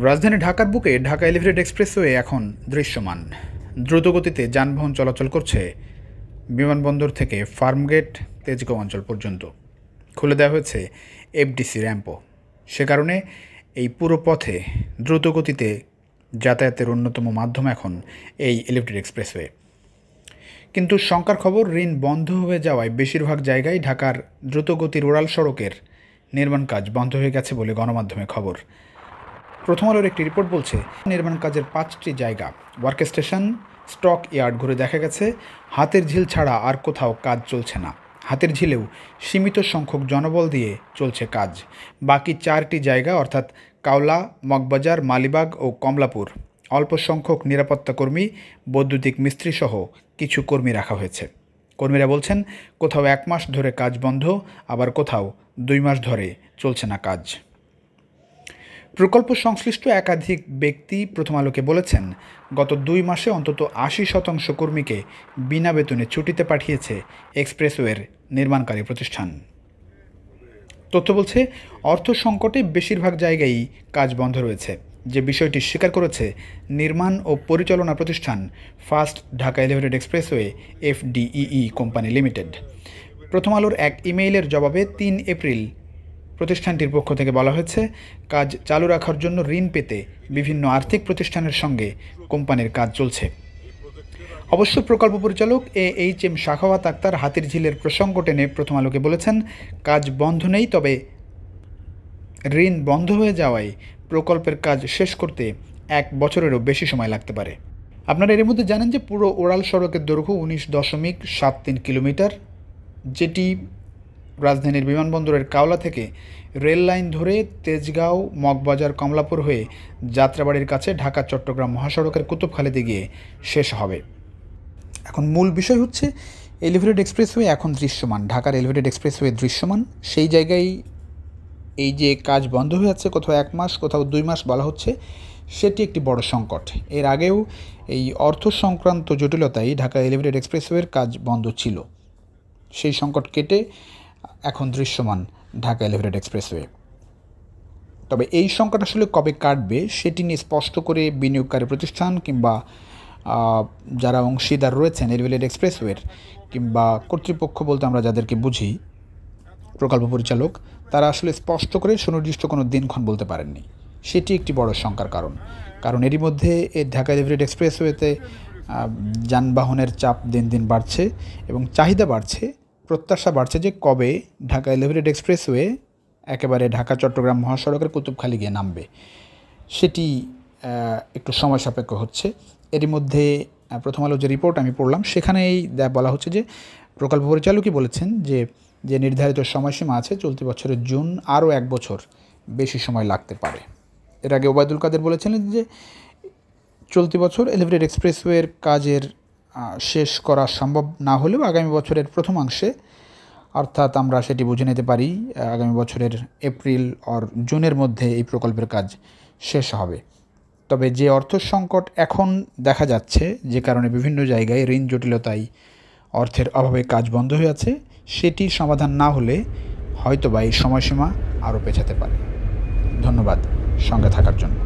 রাজধানী ঢাকার বুকে ঢাকা এলিভেটেড এক্সপ্রেসওয়ে এখন দৃশ্যমান। দ্রুতগতিতে যানবাহন চলাচল করছে বিমানবন্দর থেকে ফার্মগেট তেজগাঁও অঞ্চল পর্যন্ত। খুলে দেওয়া হয়েছে এফডিসি র্যাম্পও। সে কারণে এই পুরো পথে দ্রুতগতিতে যাতায়াতের অন্যতম মাধ্যম এখন এই এলিভেটেড এক্সপ্রেসওয়ে। কিন্তু শঙ্কার খবর, ঋণ বন্ধ হয়ে যাওয়ায় বেশিরভাগ জায়গায় ঢাকার দ্রুতগতির ওড়াল সড়কের নির্মাণ কাজ বন্ধ হয়ে গেছে বলে গণমাধ্যমে খবর। প্রথম আলোর একটি রিপোর্ট বলছে, নির্মাণ কাজের 5টি জায়গা, ওয়ার্ক স্টেশন, স্টক ইয়ার্ড ঘুরে দেখা গেছে হাতের ঝিল ছাড়া আর কোথাও কাজ চলছে না। হাতের ঝিলেও সীমিত সংখ্যক জনবল দিয়ে চলছে কাজ। বাকি 4টি জায়গা অর্থাৎ কাওলা, মগবাজার, মালিবাগ ও কমলাপুর অল্প সংখ্যক নিরাপত্তা কর্মী, বৈদ্যুতিক মিস্ত্রি সহ কিছু কর্মী রাখা হয়েছে। কর্মীরা বলছেন, কোথাও 1 মাস ধরে কাজ বন্ধ, আবার কোথাও 2 মাস ধরে চলছে না কাজ। প্রকল্প সংশ্লিষ্ট একাধিক ব্যক্তি প্রথম আলোকে বলেছেন, গত 2 মাসে অন্তত 80% কর্মীকে বিনা বেতনে ছুটিতে পাঠিয়েছে এক্সপ্রেসওয়ের নির্মাণকারী প্রতিষ্ঠান। তথ্য বলছে, অর্থ সংকটে বেশিরভাগ জায়গায় কাজ বন্ধ রয়েছে, যে বিষয়টি স্বীকার করেছে নির্মাণ ও পরিচালনা প্রতিষ্ঠান first Dhaka elevated expressway FDEE company limited. প্রথম আলোর এক ইমেইলের জবাবে 3 এপ্রিল প্রতিষ্ঠানটির পক্ষ থেকে বলা হয়েছে, কাজ চালু রাখার জন্য ঋণ পেতে বিভিন্ন আর্থিক প্রতিষ্ঠানের সঙ্গে কোম্পানির কাজ চলছে। অবশ্য প্রকল্প পরিচালক AHM শাখাওয়াত আক্তার হাতির ঝিলের প্রসঙ্গ টেনে প্রথম আলোকে বলেছেন, কাজ বন্ধ নেই, তবে ঋণ বন্ধ হয়ে যাওয়ায় প্রকল্পের কাজ শেষ করতে 1 বছরেরও বেশি সময় লাগতে পারে। আপনারা এর মধ্যে জানেন যে পুরো ওড়াল সড়কের দৈর্ঘ্য 19.73 কিলোমিটার, যেটি রাজধানীর বিমানবন্দরের কাওলা থেকে রেল লাইন ধরে তেজগাঁও, মগবাজার, কমলাপুর হয়ে যাত্রাবাড়ির কাছে ঢাকা চট্টগ্রাম মহাসড়কের কুতুবখালীতে গিয়ে শেষ হবে। এখন মূল বিষয় হচ্ছে, এলিভেটেড এক্সপ্রেসওয়ে এখন দৃশ্যমান। ঢাকার এলিভেটেড এক্সপ্রেসওয়ে দৃশ্যমান। সেই জায়গায় এই যে কাজ বন্ধ হয়ে যাচ্ছে, কোথাও 1 মাস, কোথাও 2 মাস বলা হচ্ছে, সেটি একটি বড় সংকট। এর আগেও এই অর্থ সংক্রান্ত জটিলতায় ঢাকা এলিভেটেড এক্সপ্রেসওয়ের কাজ বন্ধ ছিল। সেই সংকট কেটে এখন দৃশ্যমান ঢাকা এলিভেটেড এক্সপ্রেসওয়ে। তবে এই সংকট আসলে কবে কাটবে সেটি নিয়ে স্পষ্ট করে বিনিয়োগকারী প্রতিষ্ঠান কিংবা যারা অংশীদার রয়েছেন এলিভেটেড এক্সপ্রেসওয়ের কিংবা কর্তৃপক্ষ বলতে আমরা যাদেরকে বুঝি, প্রকল্প পরিচালক, তারা আসলে স্পষ্ট করে সুনির্দিষ্ট কোনো দিনক্ষণ বলতে পারেননি। সেটি একটি বড় শঙ্কার কারণ এরই মধ্যে ঢাকা এলিভেটেড এক্সপ্রেসওয়েতে যানবাহনের চাপ দিন দিন বাড়ছে এবং চাহিদা বাড়ছে, প্রত্যাশা বাড়ছে যে কবে ঢাকা এলিভেটেড এক্সপ্রেসওয়ে একেবারে ঢাকা চট্টগ্রাম মহাসড়কের কুতুবখালী গিয়ে নামবে। সেটি একটু সময় সাপেক্ষ হচ্ছে। এরই মধ্যে প্রথম আলো যে রিপোর্ট আমি পড়লাম, সেখানেই বলা হচ্ছে যে প্রকল্প পরিচালকই বলেছেন যে নির্ধারিত সময়সীমা আছে, চলতি বছরের জুন, আরও 1 বছর বেশি সময় লাগতে পারে। এর আগে ওবায়দুল কাদের বলেছিলেন যে চলতি বছর এলিভেটেড এক্সপ্রেসওয়ের কাজের শেষ করা সম্ভব না হলেও আগামী বছরের প্রথমাংশে, অর্থাৎ আমরা সেটি বুঝে নিতে পারি আগামী বছরের এপ্রিল আর জুনের মধ্যে এই প্রকল্পের কাজ শেষ হবে। তবে যে অর্থ সংকট এখন দেখা যাচ্ছে, যে কারণে বিভিন্ন জায়গায় ঋণ জটিলতায় অর্থের অভাবে কাজ বন্ধ হয়ে আছে, সেটির সমাধান না হলে হয়তোবা এই সময়সীমা আরও পেছাতে পারে। ধন্যবাদ সঙ্গে থাকার জন্য।